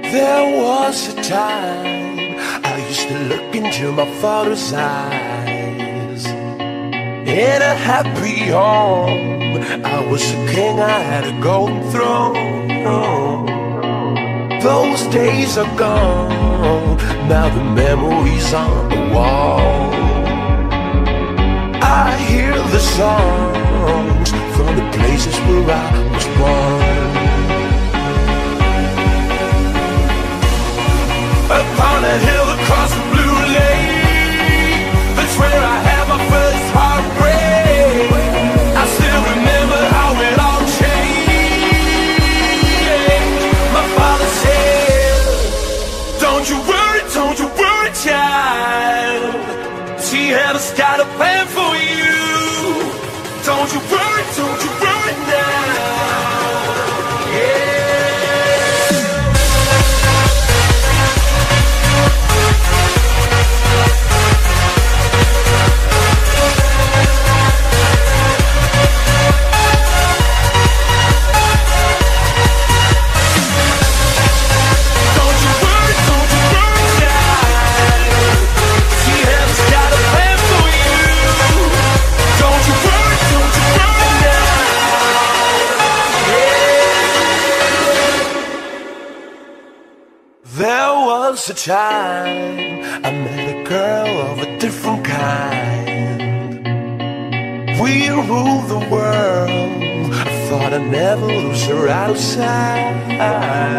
There was a time I used to look into my father's eyes. In a happy home, I was a king, I had a golden throne. Those days are gone, now the memories on the wall. I hear the songs from the places where I was born. Upon a hill across the blue lake, that's where I had my first heartbreak. I still remember how it all changed. My father said, don't you worry, child. He has got a plan for you. Don't you worry now. Yeah. There was a time I met a girl of a different kind. We ruled the world, I thought I'd never lose her outside.